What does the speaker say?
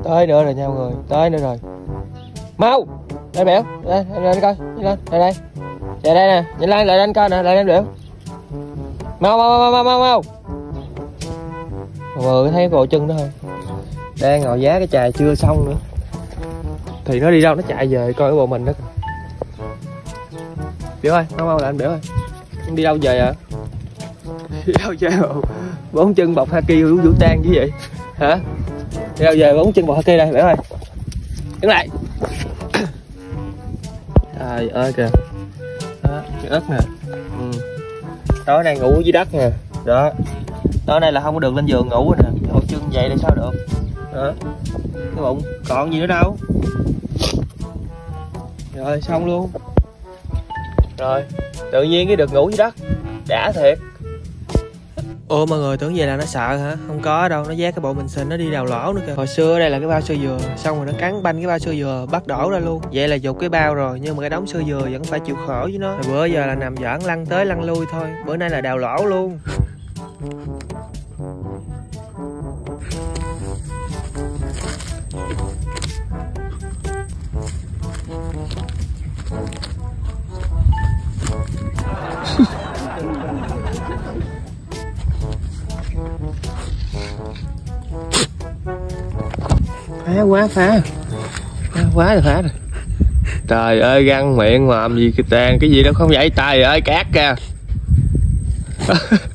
Tới nữa rồi nha mọi người, tới nữa rồi. Mau đây Biểu, đây lên coi, lên đây đây, về đây nè, nhìn lại lên coi nè, lại lên Biểu. Mau mọi người thấy cổ chân đó không? Đang ngồi giá cái chài chưa xong nữa thì nó đi đâu, nó chạy về coi cái bộ mình đó. Biểu ơi, mau lại anh Biểu ơi, anh đi đâu về à? Đi đâu về mà bốn chân bọc haki vũ trang như vậy hả? Đi đâu về bốn chân bọc haki đây Biểu ơi, đứng lại. Trời ơi kìa, đó cái ớt nè. Tối nay ngủ dưới đất nè, đó tối nay là không có được lên giường ngủ nè, cái bộ chân vậy thì sao được đó, cái bụng còn gì nữa đâu. Rồi xong luôn rồi, tự nhiên cái được ngủ dưới đất đã thiệt. Ủa mọi người tưởng vậy là nó sợ hả? Không có đâu, nó vác cái bộ mình xình nó đi đào lỗ nữa kìa. Hồi xưa đây là cái bao sơ dừa, xong rồi nó cắn banh cái bao sơ dừa bắt đổ ra luôn. Vậy là dục cái bao rồi, nhưng mà cái đống sơ dừa vẫn phải chịu khổ với nó. Rồi bữa giờ là nằm giỡn lăn tới lăn lui thôi, bữa nay là đào lỗ luôn. Phá quá rồi, phá rồi. Trời ơi găng miệng mà làm gì cái tàn cái gì đâu không vậy, trời ơi cát kìa.